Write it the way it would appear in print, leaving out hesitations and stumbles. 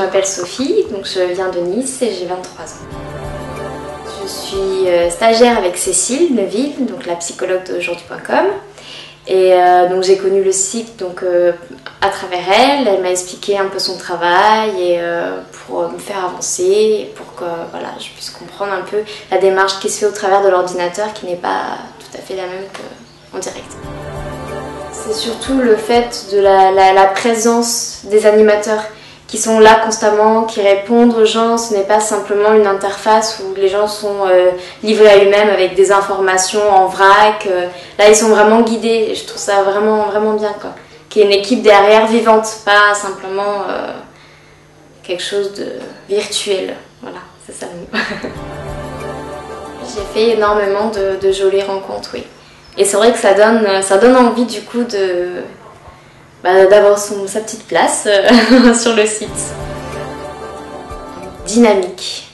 m'appelle Sophie, donc je viens de Nice et j'ai 23 ans. Je suis stagiaire avec Cécile Neuville, donc la psychologue d'aujourd'hui.com. Et donc j'ai connu le cycle à travers elle. Elle m'a expliqué un peu son travail et pour me faire avancer et pour que voilà, je puisse comprendre un peu la démarche qui se fait au travers de l'ordinateur qui n'est pas tout à fait la même qu'en direct. C'est surtout le fait de la présence des animateurs qui sont là constamment, qui répondent aux gens. Ce n'est pas simplement une interface où les gens sont livrés à eux-mêmes avec des informations en vrac. Là, ils sont vraiment guidés et je trouve ça vraiment, vraiment bien, quoi. Qu'il y ait une équipe derrière vivante, pas simplement quelque chose de virtuel. Voilà, c'est ça le mot. J'ai fait énormément de jolies rencontres, oui. Et c'est vrai que ça donne envie du coup d'avoir sa petite place sur le site. Dynamique.